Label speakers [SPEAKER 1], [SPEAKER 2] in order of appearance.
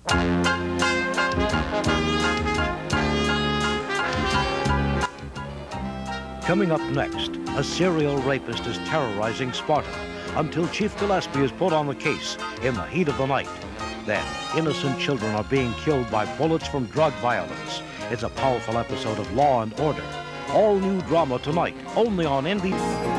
[SPEAKER 1] Coming up next, a serial rapist is terrorizing Sparta until Chief Gillespie is put on the case in the heat of the night. Then, innocent children are being killed by bullets from drug violence. It's a powerful episode of Law and Order. All new drama tonight, only on NBC.